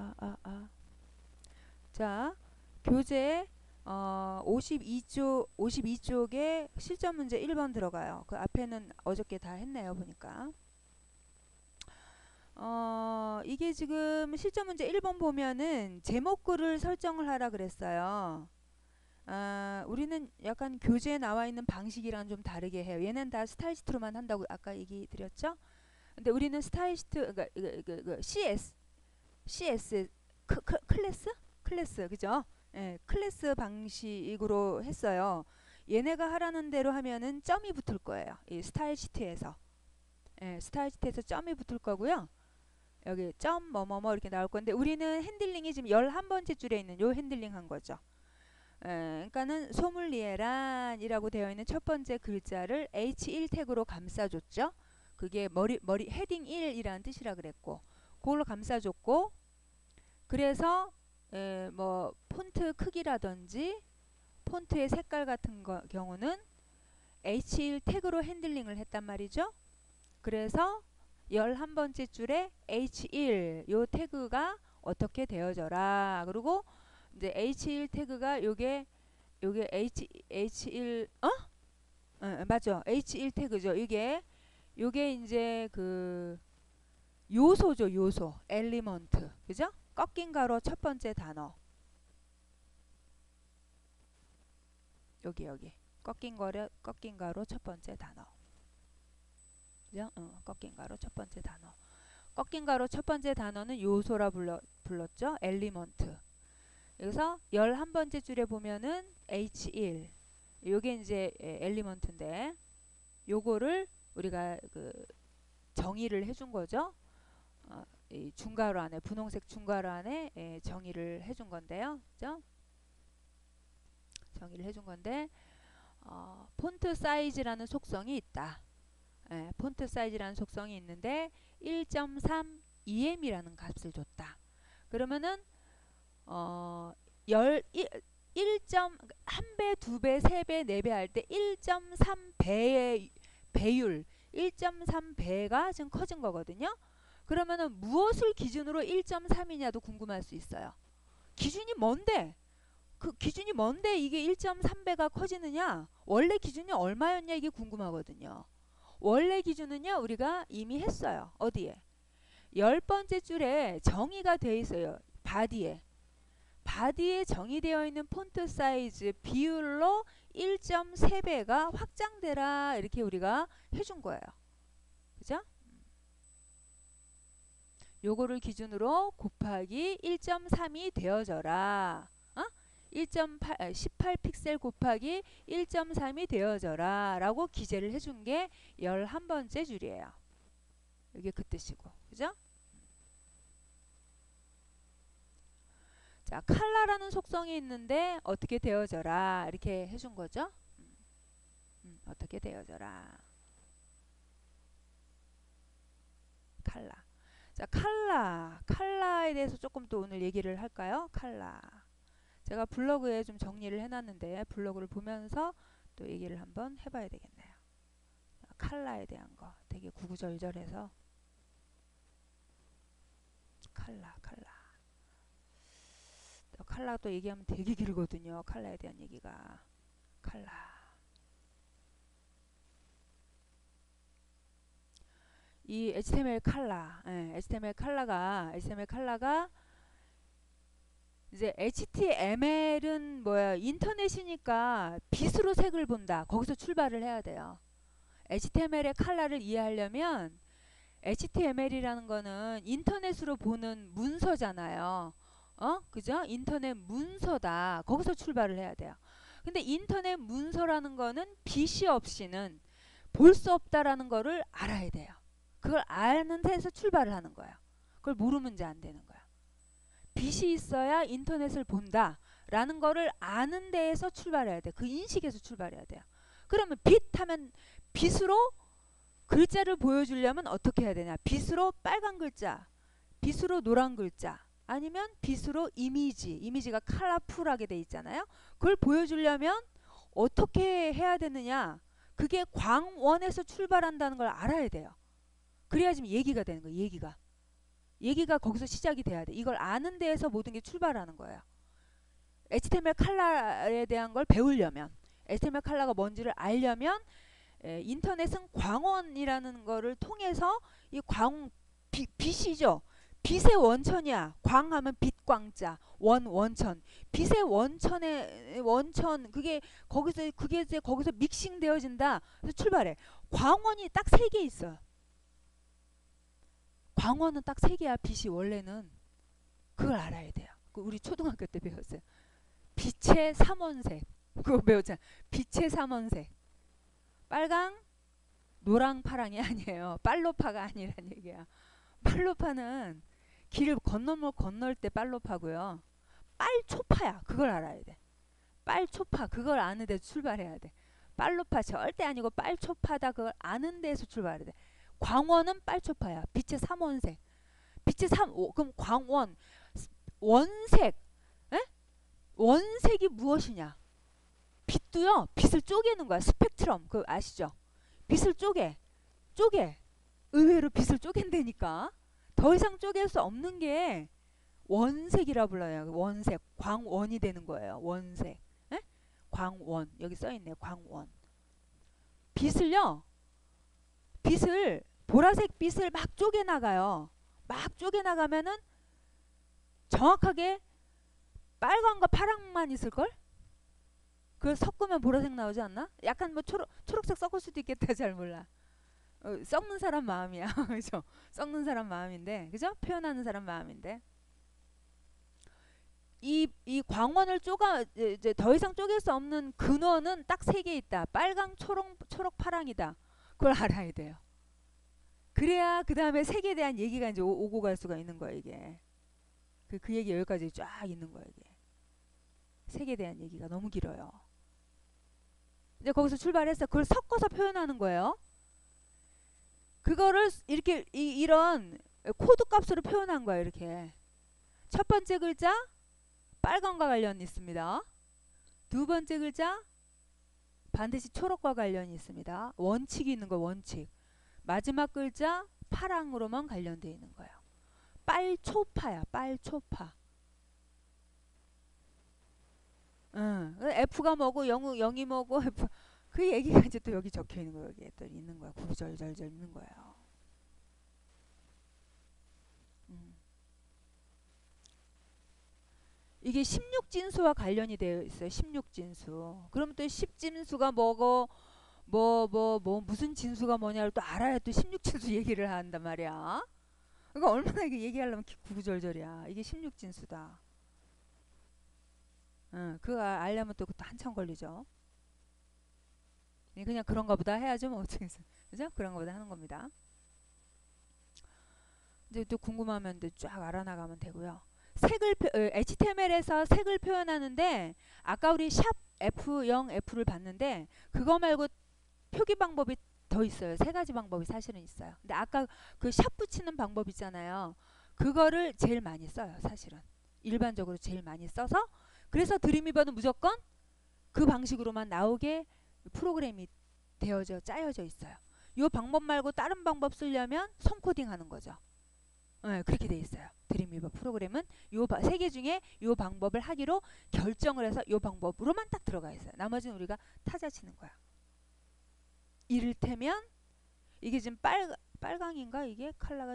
자, 교재 52쪽에 실전 문제 1번 들어가요. 그 앞에는 어저께 다 했네요, 보니까. 이게 지금 실전 문제 1번 보면은 제목글을 설정을 하라 그랬어요. 우리는 약간 교재에 나와 있는 방식이랑 좀 다르게 해요. 얘는 다 스타일시트로만 한다고 아까 얘기 드렸죠? 근데 우리는 스타일시트, 그러니까 CS, 클래스, 그죠? 예, 클래스 방식으로 했어요. 얘네가 하라는 대로 하면은 점이 붙을 거예요. 이 스타일시트에서. 예, 스타일시트에서 점이 붙을 거고요. 여기 점 뭐뭐뭐 이렇게 나올 건데 우리는 핸들링이 지금 11번째 줄에 있는 요 핸들링 한 거죠. 그러니까는 소믈리에란이라고 되어 있는 첫 번째 글자를 H1 태그로 감싸줬죠. 그게 머리 헤딩 1이라는 뜻이라 그랬고 그걸로 감싸줬고 그래서 뭐 폰트 크기라든지 폰트의 색깔 같은 경우는 H1 태그로 핸들링을 했단 말이죠. 그래서 11번째 줄에 H1 요 태그가 어떻게 되어져라. 그리고 이제 H1 태그가 요게 H1 맞죠. H1 태그죠. 요게 이제 그 요소죠. 요소. 엘리먼트. 그죠? 꺾인 가로 첫 번째 단어. 여기 꺾인 가로 첫 번째 단어. 그죠? 꺾인 가로 첫 번째 단어. 꺾인 가로 첫 번째 단어는 요소라 불렀죠. 엘리먼트. 여기서 11번째 줄에 보면은 H1 요게 이제 엘리먼트인데 요거를 우리가 그 정의를 해준 거죠. 이 중괄호 안에 분홍색 중괄호 안에 정의를 해준 건데요. 그죠? 정의를 해준 건데 폰트 사이즈라는 속성이 있다. 폰트 사이즈라는 속성이 있는데 1.3 EM이라는 값을 줬다. 그러면은 1배, 2배, 3배, 4배 할 때 1.3배의 배율, 1.3배가 지금 커진 거거든요. 그러면은 무엇을 기준으로 1.3이냐도 궁금할 수 있어요. 기준이 뭔데? 그 기준이 뭔데 이게 1.3배가 커지느냐? 원래 기준이 얼마였냐 이게 궁금하거든요. 원래 기준은요 우리가 이미 했어요. 어디에? 10번째 줄에 정의가 돼 있어요. 바디에 정의되어 있는 폰트 사이즈 비율로 1.3배가 확장되라 이렇게 우리가 해준 거예요. 그죠? 요거를 기준으로 곱하기 1.3이 되어져라. 18 픽셀 곱하기 1.3이 되어져라 라고 기재를 해준 게 11번째 줄이에요. 이게 그 뜻이고. 그죠? 자, 칼라라는 속성이 있는데 어떻게 되어져라 이렇게 해준 거죠. 어떻게 되어져라. 칼라. 자, 칼라에 대해서 조금 또 오늘 얘기를 할까요? 칼라. 제가 블로그에 좀 정리를 해놨는데 블로그를 보면서 또 얘기를 한번 해봐야 되겠네요. 칼라에 대한 거 되게 구구절절해서 칼라 또 얘기하면 되게 길거든요. 칼라에 대한 얘기가. 칼라. 이 HTML 칼라, HTML 칼라가 이제 HTML은 뭐야 인터넷이니까 빛으로 색을 본다. 거기서 출발을 해야 돼요. HTML의 칼라를 이해하려면 HTML이라는 거는 인터넷으로 보는 문서잖아요. 그죠? 인터넷 문서다. 거기서 출발을 해야 돼요. 근데 인터넷 문서라는 거는 빛이 없이는 볼 수 없다라는 거를 알아야 돼요. 그걸 아는 데서 출발을 하는 거예요. 그걸 모르면 이제 안 되는 거야. 빛이 있어야 인터넷을 본다 라는 거를 아는 데에서 출발해야 돼. 그 인식에서 출발해야 돼요. 그러면 빛 하면 빛으로 글자를 보여주려면 어떻게 해야 되냐. 빛으로 빨간 글자, 빛으로 노란 글자, 아니면 빛으로 이미지가 컬러풀하게 돼 있잖아요. 그걸 보여주려면 어떻게 해야 되느냐. 그게 광원에서 출발한다는 걸 알아야 돼요. 그래야 지금 얘기가 되는 거예요. 얘기가. 얘기가 거기서 시작이 돼야 돼. 이걸 아는 데에서 모든 게 출발하는 거예요. HTML 칼라에 대한 걸 배우려면, HTML 칼라가 뭔지를 알려면 인터넷은 광원이라는 거를 통해서 이 빛이죠. 빛의 원천이야. 광하면 빛광자, 원천. 빛의 원천의 원천, 그게 이제 거기서 믹싱 되어진다. 그래서 출발해. 광원이 딱 세 개 있어요. 광원은 딱 세 개야. 빛이 원래는. 그걸 알아야 돼요. 우리 초등학교 때 배웠어요. 빛의 삼원색. 그거 배웠잖아. 빛의 삼원색. 빨강, 노랑, 파랑이 아니에요. 빨로파가 아니란 얘기야. 빨로파는 길을 건널 때 빨로파고요. 빨초파야. 그걸 알아야 돼. 빨초파. 그걸 아는 데서 출발해야 돼. 빨로파 절대 아니고 빨초파다. 그걸 아는 데서 출발해야 돼. 광원은 빨초파야. 빛의 삼원색. 그럼 광원, 원색. 에? 원색이 무엇이냐? 빛도요. 빛을 쪼개는 거야. 스펙트럼. 그거 아시죠? 빛을 쪼개. 의외로 빛을 쪼갠다니까. 더 이상 쪼갤 수 없는 게 원색이라 불러요. 원색. 광원이 되는 거예요. 원색. 에? 광원. 여기 써있네. 광원. 빛을 보라색 빛을 막 쪼개나가요. 막 쪼개나가면은 정확하게 빨강과 파랑만 있을걸? 그걸 섞으면 보라색 나오지 않나? 약간 뭐 초록색 섞을 수도 있겠다. 잘 몰라. 썩는 사람 마음이야. 그죠? 썩는 사람 마음인데, 그죠? 표현하는 사람 마음인데. 이 광원을 이제 더 이상 쪼갤 수 없는 근원은 딱 세 개 있다. 빨강, 초록, 파랑이다. 그걸 알아야 돼요. 그래야 그 다음에 색에 대한 얘기가 이제 오고 갈 수가 있는 거야, 이게. 그 얘기 여기까지 쫙 있는 거야, 이게. 색에 대한 얘기가 너무 길어요. 이제 거기서 출발해서 그걸 섞어서 표현하는 거예요. 그거를 이렇게 이런 코드 값으로 표현한 거예요. 이렇게. 첫 번째 글자 빨강과 관련이 있습니다. 두 번째 글자 반드시 초록과 관련이 있습니다. 원칙이 있는 거 원칙. 마지막 글자 파랑으로만 관련되어 있는 거예요. 빨초파야. 빨초파. F가 뭐고 0이 뭐고 F 그 얘기가 이제 또 여기 적혀 있는 거예요. 여기에 또 있는 거야. 구구절절 있는 거예요. 이게 16진수와 관련이 되어 있어요. 16진수. 그럼 또 10진수가 뭐고 무슨 진수가 뭐냐를 또 알아야 또 16진수 얘기를 한단 말이야. 그러니까 얼마나 이게 얘기하려면 구구절절이야. 이게 16진수다. 그거 알려면 또 한참 걸리죠. 그냥 그런가 보다 해야죠. 뭐 어떻게 해서. 그죠? 그런가 보다 하는 겁니다. 이제 또 궁금하면 쫙 알아나가면 되고요. HTML에서 색을 표현하는데 아까 우리 샵 F0, F를 봤는데 그거 말고 표기 방법이 더 있어요. 세 가지 방법이 사실은 있어요. 근데 아까 그 샵 붙이는 방법 있잖아요. 그거를 제일 많이 써요. 사실은. 일반적으로 제일 많이 써서 그래서 드림위버는 무조건 그 방식으로만 나오게 프로그램이 짜여져 있어요. 이 방법 말고 다른 방법 쓰려면 손코딩 하는 거죠. 네, 그렇게 돼 있어요. 드림위버 프로그램은 요 세 개 중에 요 방법을 하기로 결정을 해서 요 방법으로만 딱 들어가 있어요. 나머지는 우리가 타자 치는 거야. 이를테면 이게 지금 빨강인가 이게 컬러가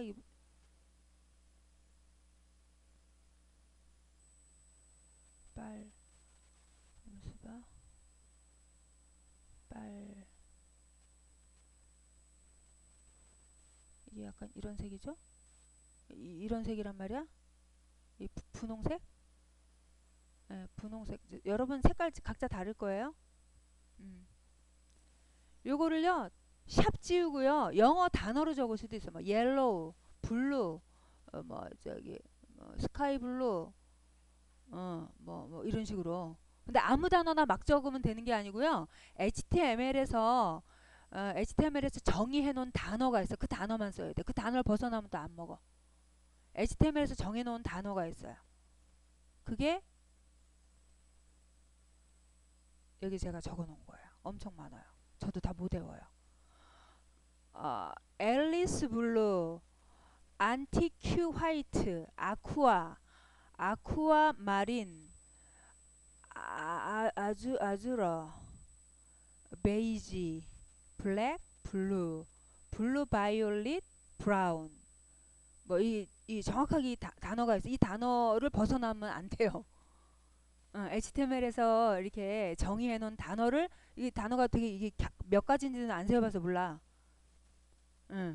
이게 약간 이런 색이죠? 이런 색이란 말이야? 이 분홍색? 네, 분홍색. 여러분 색깔 각자 다를 거예요. 요거를요 샵 지우고요 영어 단어로 적을 수도 있어. 뭐 옐로우, 블루, 뭐 저기 스카이 블루, 뭐 이런 식으로. 근데 아무 단어나 막 적으면 되는 게 아니고요. HTML에서 정의해 놓은 단어가 있어. 그 단어만 써야 돼. 그 단어를 벗어나면 또 안 먹어. HTML에서 정해 놓은 단어가 있어요. 그게 여기 제가 적어 놓은 거예요. 엄청 많아요. 저도 다 못 외워요. 앨리스 블루, 안티큐 화이트, 아쿠아, 아쿠아 마린, 아주러, 베이지, 블랙, 블루, 블루 바이올릿, 브라운. 뭐 이 정확하게 단어가 있어. 이 단어를 벗어나면 안 돼요. HTML에서 이렇게 정의해 놓은 단어를, 이 단어가 되게 이게 몇 가지인지는 안 세어봐서 몰라. 응.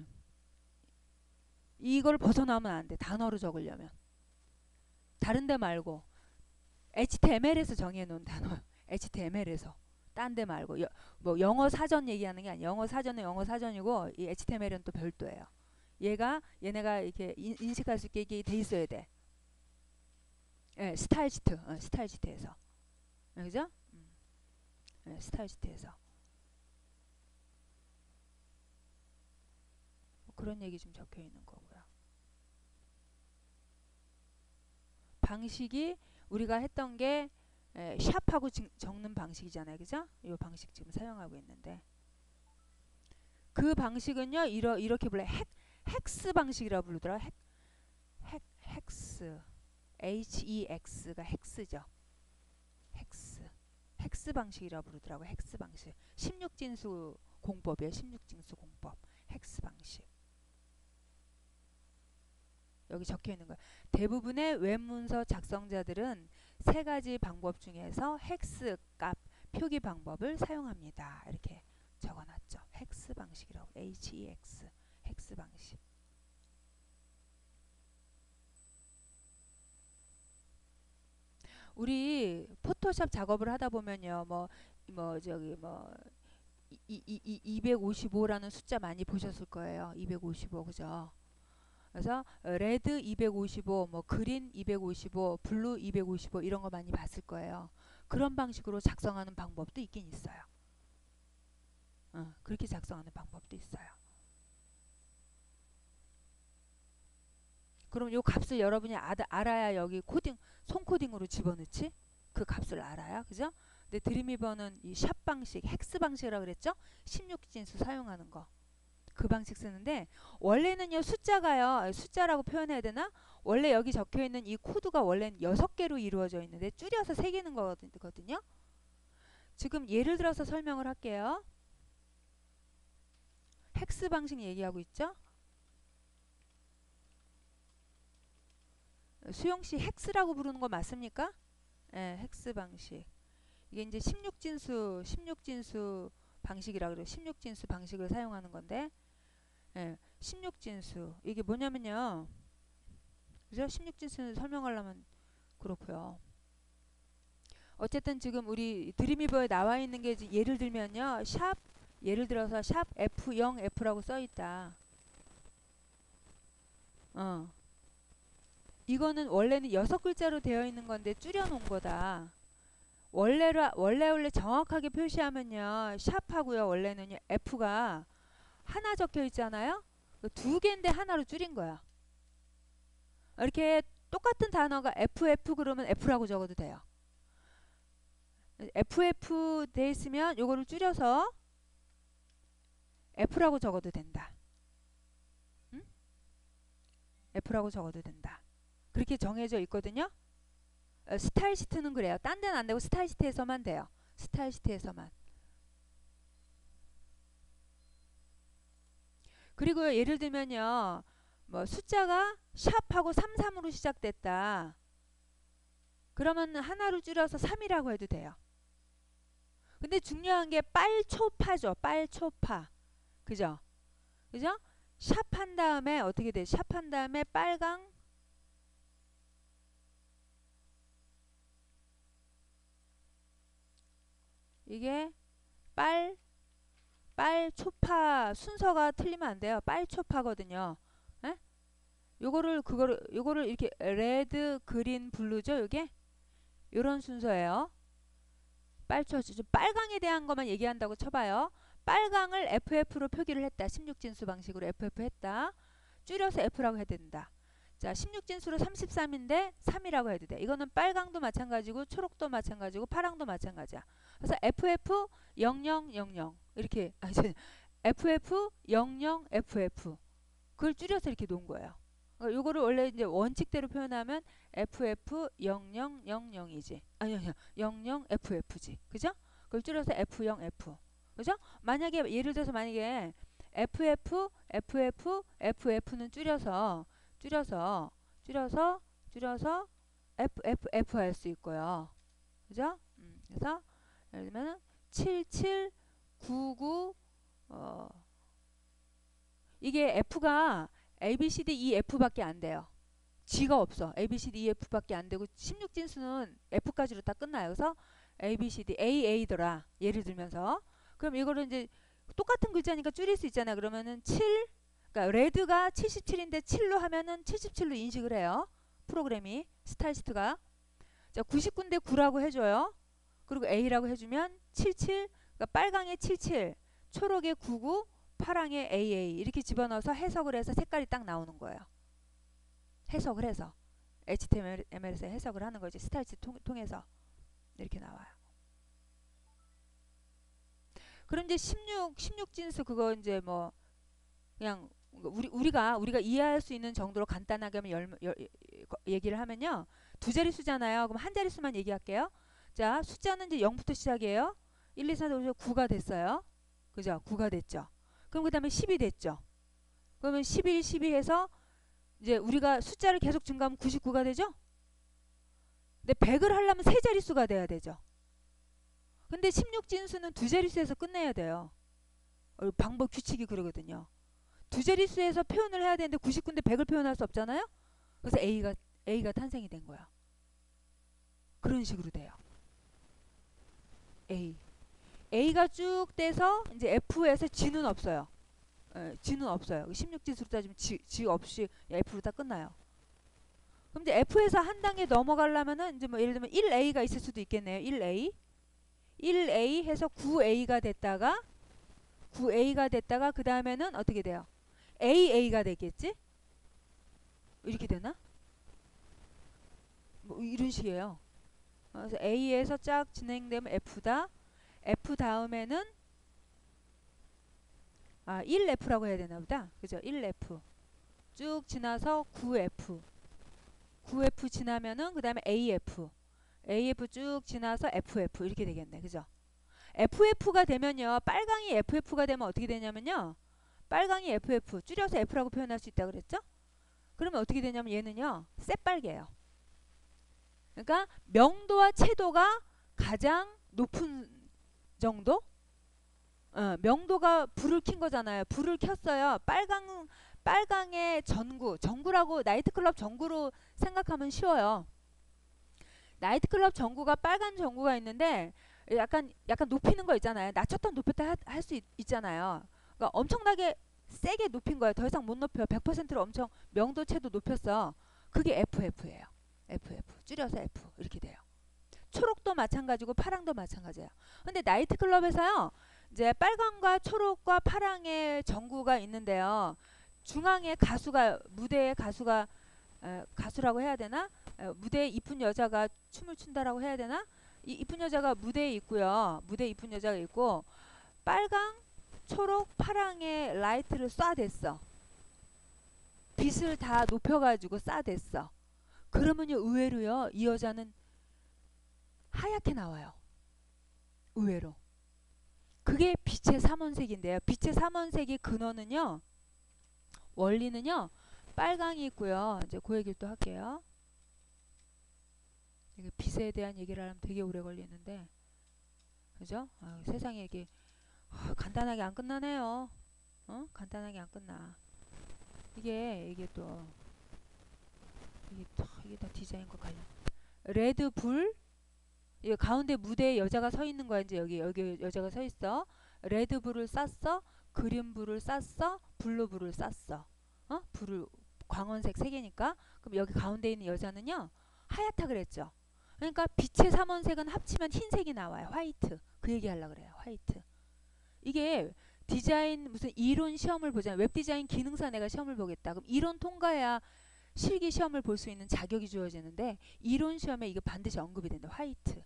이걸 벗어나면 안 돼. 단어로 적으려면. 다른 데 말고 HTML에서 정의해 놓은 단어. HTML에서. 딴 데 말고 뭐 영어 사전 얘기하는 게 아니야. 영어 사전은 영어 사전이고 이 HTML은 또 별도예요. 얘네가 이렇게 인식할 수 있게 이게 돼 있어야 돼. 예, 스타일 시트. 스타일 시트에서. 그죠? 스타일 시트에서. 그런 얘기 좀 적혀 있는 거고요. 방식이 우리가 했던 게 샵하고 적는 방식이잖아요. 그죠? 이 방식 지금 사용하고 있는데 그 방식은요 이렇게 불러요. 헥스 방식이라고 부르더라. 헥스 HEX가 헥스죠. 헥스 방식이라고 부르더라고. 헥스 방식 16진수 공법이에요. 16진수 공법 헥스 방식. 여기 적혀 있는 거예요. 대부분의 웹문서 작성자들은 세 가지 방법 중에서 헥스 값 표기 방법을 사용합니다. 이렇게 적어놨죠. 헥스 방식이라고. HEX 헥스 방식. 우리 포토샵 작업을 하다 보면요, 저기 255라는 숫자 많이 보셨을 거예요. 255 그죠? 그래서 레드 255, 뭐 그린 255, 블루 255 이런 거 많이 봤을 거예요. 그런 방식으로 작성하는 방법도 있긴 있어요. 그렇게 작성하는 방법도 있어요. 그럼 요 값을 여러분이 알아야 여기 손 코딩으로 집어넣지? 그 값을 알아야, 그죠? 근데 드림위버는 이 샵 방식, 헥스 방식이라고 그랬죠? 16진수 사용하는 거. 그 방식 쓰는데 원래는요 숫자라고 표현해야 되나? 원래 여기 적혀 있는 이 코드가 원래는 6개로 이루어져 있는데 줄여서 새기는 거거든요. 지금 예를 들어서 설명을 할게요. 헥스 방식 얘기하고 있죠? 수용씨 헥스라고 부르는 거 맞습니까? 네, 헥스 방식. 이게 이제 16진수 방식이라고 그래요. 16진수 방식을 사용하는 건데 16진수 이게 뭐냐면요. 그죠? 16진수 설명하려면 그렇고요. 어쨌든 지금 우리 드림위버에 나와 있는 게 예를 들면요. 예를 들어서 샵 F0F라고 써 있다. 이거는 원래는 6글자로 되어 있는 건데 줄여 놓은 거다. 원래 정확하게 표시하면요. 샵하고요. 원래는요. F가 하나 적혀 있잖아요. 2개인데 하나로 줄인 거야. 이렇게 똑같은 단어가 FF 그러면 F라고 적어도 돼요. FF 돼 있으면 요거를 줄여서 F라고 적어도 된다. 응? F라고 적어도 된다. 그렇게 정해져 있거든요. 스타일 시트는 그래요. 딴 데는 안 되고 스타일 시트에서만 돼요. 스타일 시트에서만. 그리고 예를 들면요. 뭐 숫자가 샵하고 33으로 시작됐다. 그러면 하나로 줄여서 3이라고 해도 돼요. 근데 중요한 게 빨초파죠. 빨초파. 그죠? 그죠? 샵 한 다음에 어떻게 돼? 샵 한 다음에 빨강 이게 빨초파 순서가 틀리면 안 돼요. 빨초파거든요. 에? 요거를 이렇게 레드, 그린, 블루죠. 요게 요런 순서예요. 빨강에 대한 것만 얘기한다고 쳐봐요. 빨강을 FF로 표기를 했다. 16진수 방식으로 FF 했다. 줄여서 F라고 해야 된다. 자, 16진수로 33인데 3이라고 해도 돼. 이거는 빨강도 마찬가지고 초록도 마찬가지고 파랑도 마찬가지야. 그래서 FF0000 이렇게 FF00FF 그걸 줄여서 이렇게 놓은 거예요. 요거를 원래 이제 원칙대로 표현하면 FF0000이지. 아니요, 00FF지. 그죠? 그걸 줄여서 F0F. 그죠? 만약에 예를 들어서 만약에 FF는 줄여서 FFF 할 수 있고요. 그죠? 그래서 예를 들면 7799 이게 F가 ABCDEF밖에 안 돼요. G가 없어. ABCDEF밖에 안 되고 16진수는 F까지로 다 끝나요. 그래서 ABCD AA더라. 예를 들면서 그럼 이거를 이제 똑같은 글자니까 줄일 수 있잖아. 그러면은 7 그러니까 레드가 77인데 7로 하면은 77로 인식을 해요. 프로그램이 스타일시트가 자 99인데 9라고 해줘요. 그리고 A라고 해주면 77 그러니까 빨강에 77 초록에 99 파랑에 AA 이렇게 집어넣어서 해석을 해서 색깔이 딱 나오는 거예요. 해석을 해서 HTML에서 해석을 하는 거지. 스타일시트 통해서 이렇게 나와요. 그럼 이제 16진수 그거 이제 뭐 그냥 우리가 이해할 수 있는 정도로 간단하게 얘기를 하면요. 두 자릿수잖아요. 그럼 한 자릿수만 얘기할게요. 자, 숫자는 이제 0부터 시작이에요. 1, 2, 3, 4, 5, 6, 9가 됐어요. 그죠? 9가 됐죠. 그럼 그 다음에 10이 됐죠. 그러면 11, 12 해서 이제 우리가 숫자를 계속 증가하면 99가 되죠? 근데 100을 하려면 세 자릿수가 돼야 되죠. 근데 16진수는 두 자릿수에서 끝내야 돼요. 방법 규칙이 그러거든요. 두 자릿수에서 표현을 해야 되는데 99인데 100을 표현할 수 없잖아요? 그래서 A가 탄생이 된 거야. 그런 식으로 돼요. A가 쭉 떼서 이제 F에서 G는 없어요. G는 없어요. 16진수로 따지면 G 없이 F로 다 끝나요. 그럼 이제 F에서 한 단계 넘어가려면은 이제 뭐 예를 들면 1A가 있을 수도 있겠네요. 1A 해서 9A가 됐다가 그 다음에는 어떻게 돼요? AA가 되겠지? 이렇게 되나? 뭐 이런 식이에요. 그래서 A에서 쫙 진행되면 F다. F 다음에는 1F라고 해야 되나 보다. 그죠? 1F. 쭉 지나서 9F. 9F 지나면은 그 다음에 AF. AF 쭉 지나서 FF 이렇게 되겠네. 그죠? FF가 되면요. 빨강이 FF가 되면 어떻게 되냐면요. 빨강이 FF 줄여서 F라고 표현할 수 있다 그랬죠? 그러면 어떻게 되냐면 얘는요. 새빨개요. 그러니까 명도와 채도가 가장 높은 정도? 명도가 불을 킨 거잖아요. 불을 켰어요. 빨강의 전구라고 나이트클럽 전구로 생각하면 쉬워요. 나이트클럽 전구가 빨간 전구가 있는데 약간 높이는 거 있잖아요. 낮췄다 높였다 할 수 있잖아요. 그러니까 엄청나게 세게 높인 거예요. 더 이상 못 높여. 100%로 엄청 명도 채도 높였어. 그게 FF예요. FF 줄여서 F 이렇게 돼요. 초록도 마찬가지고 파랑도 마찬가지예요. 근데 나이트클럽에서요. 이제 빨강과 초록과 파랑의 전구가 있는데요. 중앙에 무대에 가수라고 해야 되나? 무대에 이쁜 여자가 춤을 춘다라고 해야 되나? 이 이쁜 여자가 무대에 있고요. 무대에 이쁜 여자가 있고 빨강, 초록, 파랑의 라이트를 쏴댔어. 빛을 다 높여가지고 쏴댔어. 그러면요 의외로요 이 여자는 하얗게 나와요. 의외로. 그게 빛의 삼원색인데요. 빛의 삼원색의 근원은요. 원리는요. 빨강이 있고요. 이제 그 얘기를 또 할게요. 이게 빛에 대한 얘기를 하면 되게 오래 걸리는데 그죠? 세상에 이게 간단하게 안 끝나네요. 간단하게 안 끝나. 이게 또 이게 다 디자인과 관련. 레드 불 이 가운데 무대에 여자가 서 있는 거야. 이제 여기 여자가 서 있어. 레드 불을 쐈어. 그린 불을 쐈어. 블루 불을 쐈어. 불을 광원색 세 개니까. 그럼 여기 가운데 있는 여자는요. 하얗다 그랬죠. 그러니까 빛의 삼원색은 합치면 흰색이 나와요. 화이트. 그 얘기 하려고 그래요. 화이트. 이게 디자인 무슨 이론 시험을 보잖아요. 웹디자인 기능사 내가 시험을 보겠다. 그럼 이론 통과해야 실기 시험을 볼 수 있는 자격이 주어지는데 이론 시험에 이게 반드시 언급이 된다. 화이트.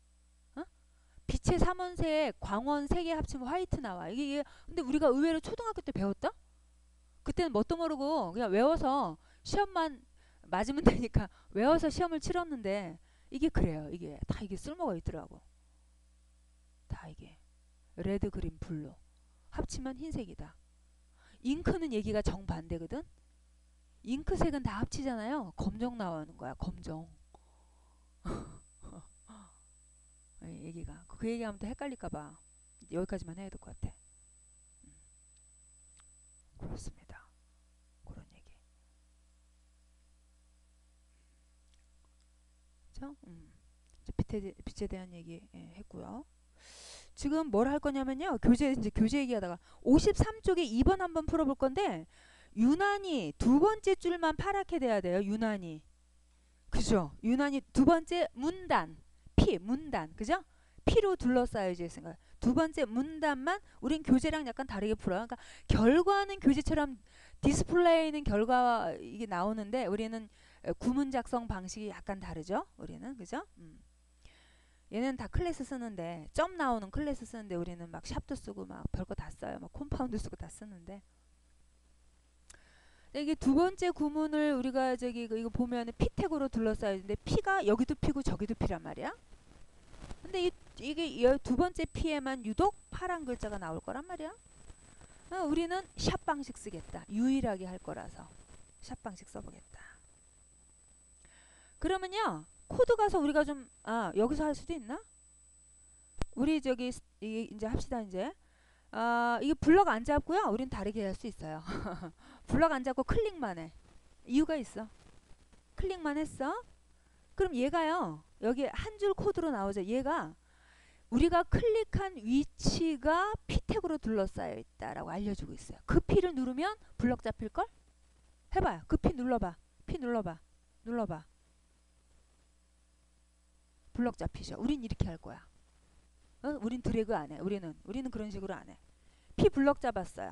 빛의 삼원색 광원 세 개 합치면 화이트 나와. 이게 근데 우리가 의외로 초등학교 때 배웠다? 그때는 뭣도 모르고 그냥 외워서 시험만 맞으면 되니까 외워서 시험을 치렀는데 이게 그래요. 이게 다 이게 쓸모가 있더라고. 다 이게 레드, 그린, 블루 합치면 흰색이다. 잉크는 얘기가 정반대거든. 잉크색은 다 합치잖아요. 검정 나오는 거야. 검정. 얘기가 그 얘기하면 또 헷갈릴까봐 여기까지만 해야 될 것 같아. 그렇습니다. 그런 얘기. 그렇죠? 빛에 대한 얘기 했고요. 지금 뭘 할 거냐면요. 교재 얘기하다가 53쪽에 2번 한번 풀어볼 건데 유난히 두 번째 줄만 파랗게 돼야 돼요. 유난히. 그죠? 유난히 두 번째 문단. 문단. 그죠? 피로 둘러싸여져 있으니까 두 번째 문단만 우린 교재랑 약간 다르게 풀어요. 그러니까 결과는 교재처럼 디스플레이는 결과 이게 나오는데 우리는 구문 작성 방식이 약간 다르죠. 우리는 그죠? 얘는 다 클래스 쓰는데 점 나오는 클래스 쓰는데 우리는 막 샵도 쓰고 막 별거 다 써요. 막 콤파운드 쓰고 다 쓰는데 이게 두 번째 구문을 우리가 이거 보면은 피택으로 둘러싸여 있는데 피가 여기도 피고 저기도 피란 말이야. 근데 이게 두 번째 피에만 유독 파란 글자가 나올 거란 말이야. 우리는 샵 방식 쓰겠다. 유일하게 할 거라서 샵 방식 써보겠다. 그러면요 코드 가서 우리가 좀 여기서 할 수도 있나? 우리 이제 합시다 이제. 이게 블럭 안 잡고요. 우린 다르게 할 수 있어요. 블럭 안 잡고 클릭만 해. 이유가 있어. 클릭만 했어. 그럼 얘가요. 여기 한 줄 코드로 나오죠. 얘가 우리가 클릭한 위치가 P 태그로 둘러싸여 있다라고 알려주고 있어요. 그 P를 누르면 블럭 잡힐걸? 해봐요. 그 P 눌러봐. P 눌러봐. 눌러봐. 블럭 잡히죠. 우린 이렇게 할 거야. 우린 드래그 안 해. 우리는 그런 식으로 안 해. P 블럭 잡았어요.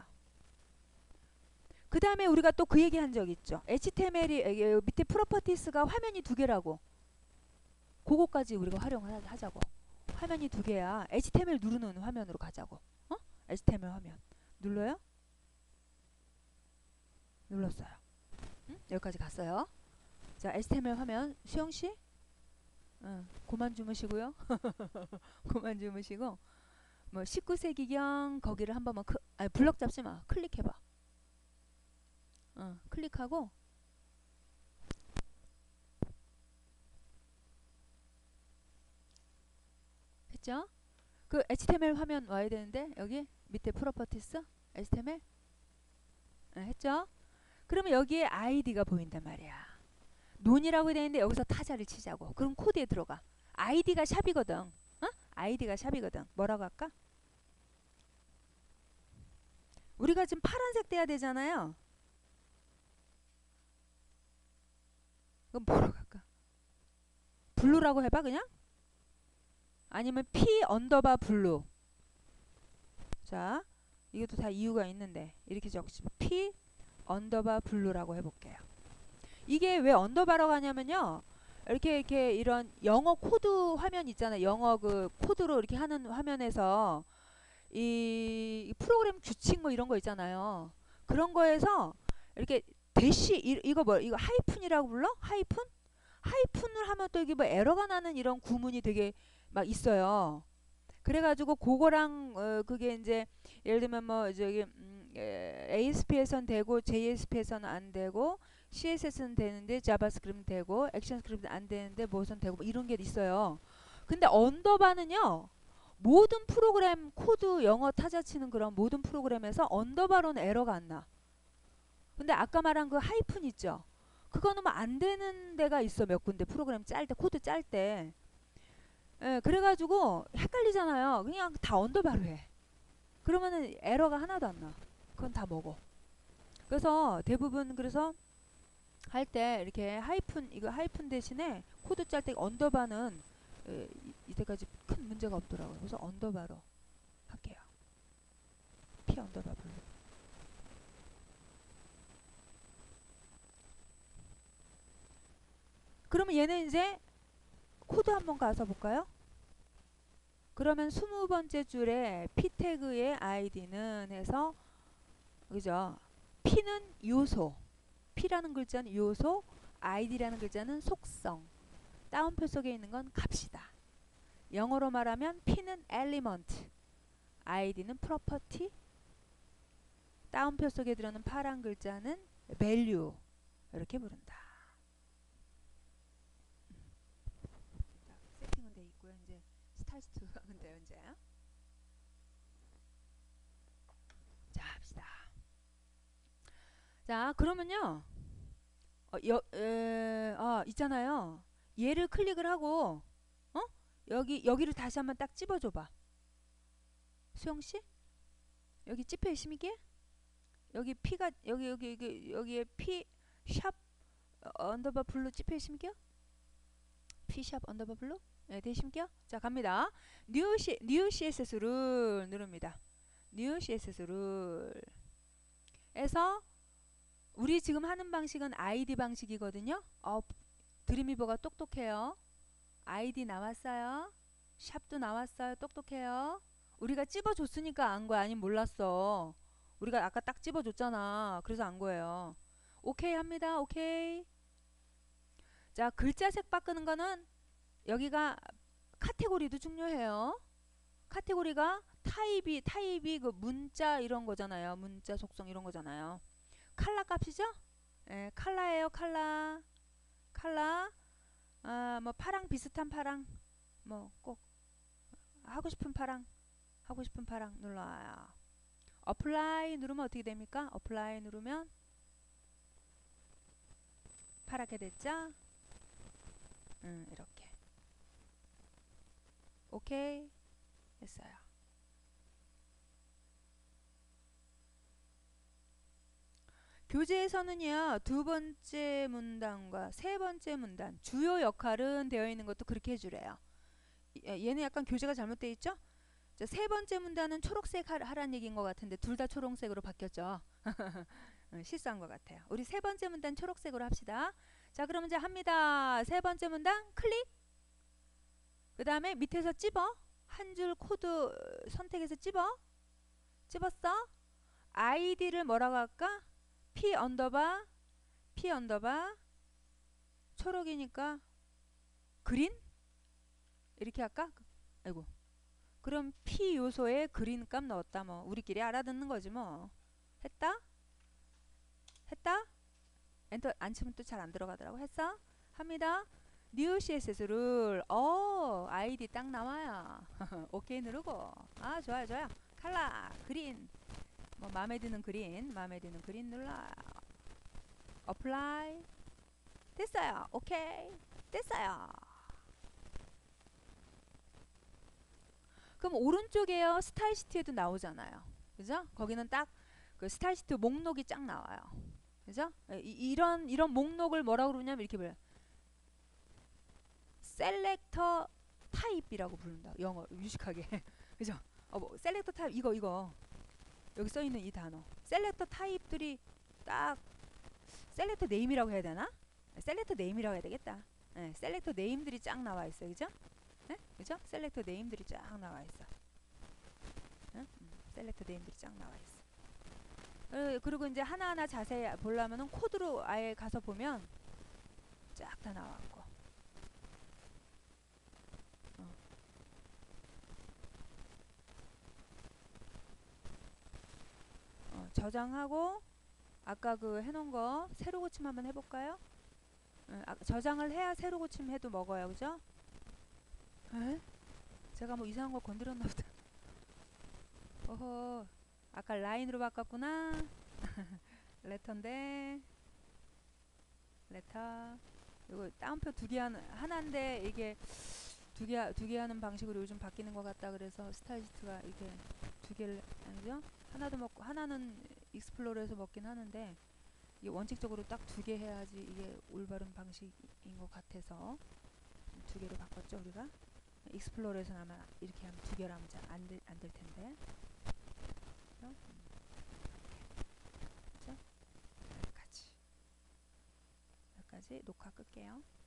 그 다음에 우리가 또 그 얘기 한 적 있죠. HTML이 밑에 프로퍼티스가 화면이 두 개라고. 그거까지 우리가 활용하자고. 화면이 두 개야. HTML 누르는 화면으로 가자고. HTML 화면. 눌러요? 눌렀어요. 여기까지 갔어요. 자, HTML 화면. 수영씨? 그만 주무시고요. 그만 주무시고 뭐 19세기경 거기를 한 번만 블럭 잡지 마. 클릭해봐. 클릭하고 했죠? 그 HTML 화면 와야 되는데 여기 밑에 프로퍼티스 HTML 했죠? 그러면 여기에 아이디가 보인단 말이야. 논이라고 되어 있는데 여기서 타자를 치자고. 그럼 코드에 들어가. 아이디가 샵이거든. 아이디가 샵이거든. 뭐라고 할까? 우리가 지금 파란색 돼야 되잖아요. 그럼 뭐라고 할까? 블루라고 해봐 그냥? 아니면 P 언더바 블루. 자, 이것도 다 이유가 있는데 이렇게 적시면 P 언더바 블루라고 해볼게요. 이게 왜 언더바라고 하냐면요. 이렇게 이런 영어 코드 화면 있잖아요. 영어 그 코드로 이렇게 하는 화면에서 이 프로그램 규칙 뭐 이런 거 있잖아요. 그런 거에서 이렇게 대시 이거 하이픈이라고 불러? 하이픈을 하면 또 이게 뭐 에러가 나는 이런 구문이 되게 막 있어요. 그래가지고 그거랑 그게 이제 예를 들면 뭐 ASP에선 되고 JSP에서는 안 되고 CSS는 되는데 자바스크립트는 되고 액션스크립트는 안 되는데 뭐선 되고 뭐 이런 게 있어요. 근데 언더바는요. 모든 프로그램 코드 영어 타자 치는 그런 모든 프로그램에서 언더바로는 에러가 안 나. 근데 아까 말한 그 하이픈 있죠. 그거는 뭐 안 되는 데가 있어. 몇 군데 프로그램 짤 때 코드 짤 때. 그래가지고 헷갈리잖아요. 그냥 다 언더바로 해. 그러면은 에러가 하나도 안 나. 그건 다 먹어. 그래서 대부분 그래서 할 때 이렇게 하이픈 대신에 코드 짤 때 언더바는 이때까지 큰 문제가 없더라고요. 그래서 언더바로 할게요. P 언더바 블루. 그러면 얘는 이제 코드 한번 가서 볼까요? 그러면 20번째 줄에 P 태그의 아이디는 해서 그죠? P는 요소. P라는 글자는 요소, ID라는 글자는 속성, 따옴표 속에 있는 건 값이다. 영어로 말하면 P는 element, ID는 property, 따옴표 속에 들어있는 파란 글자는 value, 이렇게 부른다. 세팅은 돼 있고요. 이제 스타트 하면 돼요. 이제 자 합시다. 자 그러면요 있잖아요. 얘를 클릭을 하고 여기를 다시 한번 딱 집어줘봐. 수영씨 여기 찝혀 있습니까? 여기 P가 여기에 P 샵 언더바 블루 찝혀 있습니까? P 샵 언더바 블루 네, 되십니까? 자 갑니다. 뉴 CSS 룰 누릅니다. 뉴 CSS 룰에서 우리 지금 하는 방식은 ID 방식이거든요. 드림위버가 똑똑해요. ID 나왔어요. 샵도 나왔어요. 똑똑해요. 우리가 찝어줬으니까 안 거야. 아니면 몰랐어. 우리가 아까 딱 찝어줬잖아. 그래서 안 거예요. 오케이 합니다. 오케이. 자 글자색 바꾸는 거는 여기가 카테고리도 중요해요. 카테고리가 타입이 그 문자 이런 거잖아요. 문자 속성 이런 거잖아요. 칼라 값이죠? 예, 칼라예요. 칼라. 뭐 파랑 비슷한 파랑. 뭐 꼭 하고 싶은 파랑 눌러요. 어플라이 누르면 어떻게 됩니까? 어플라이 누르면 파랗게 됐죠? 이렇게. 오케이 했어요. 교재에서는요 두 번째 문단과 세 번째 문단 주요 역할은 되어 있는 것도 그렇게 해주래요. 얘는 약간 교재가 잘못되어 있죠? 자, 세 번째 문단은 초록색 하란 얘기인 것 같은데 둘 다 초록색으로 바뀌었죠. 실수한 것 같아요. 우리 세 번째 문단 초록색으로 합시다. 자 그럼 이제 합니다. 세 번째 문단 클릭. 그 다음에 밑에서 찝어. 한 줄 코드 선택해서 찝었어. 아이디를 뭐라고 할까? P 언더바 초록이니까 그린? 이렇게 할까? 아이고. 그럼 P 요소에 그린 값 넣었다. 뭐 우리끼리 알아듣는 거지 뭐. 했다? 엔터 안 치면 또 잘 안 들어가더라고. 했어? 합니다. 뉴 CSS 룰. 아이디 딱 나와요. 오케이 누르고. 좋아요. 칼라 그린. 뭐 마음에 드는 그린 눌러요. 어플라이. 됐어요. 오케이. 됐어요. 그럼 오른쪽에요. 스타일 시트에도 나오잖아요. 그죠? 거기는 딱 그 스타일 시트 목록이 쫙 나와요. 그죠? 이런 목록을 뭐라고 그러냐면 이렇게 불러요. 셀렉터 타입이라고 부른다. 영어 유식하게. 그죠? 뭐 셀렉터 타입 이거 여기 써 있는 이 단어. 셀렉터 타입들이 딱 셀렉터 네임이라고 해야 되나? 셀렉터 네임이라고 해야 되겠다. 네, 셀렉터 네임들이 쫙 나와 있어요. 그죠? 네? 그죠? 셀렉터 네임들이 쫙 나와 있어. 셀렉터 네임들이 쫙 나와 있어. 그리고 이제 하나하나 자세히 보려면은 코드로 아예 가서 보면 쫙 다 나왔고. 저장하고 아까 그 해놓은 거 새로 고침 한번 해볼까요? 저장을 해야 새로 고침 해도 먹어요. 그죠? 제가 뭐 이상한 거 건드렸나 보다. 어허, 아까 라인으로 바꿨구나. 레터인데 레터 이거 따옴표 두 개 하나인데 이게 두 개 하는 방식으로 요즘 바뀌는 것 같다. 그래서 스타일리스트가 이렇게 두 개를 아니죠? 하나도 먹고 하나는 익스플로러에서 먹긴 하는데 이게 원칙적으로 딱 두 개 해야지 이게 올바른 방식인 것 같아서 두 개로 바꿨죠. 우리가 익스플로러에서는 아마 이렇게 하면 두 개로 하면 잘 안 될 텐데. 그렇죠? 여기까지 녹화 끌게요.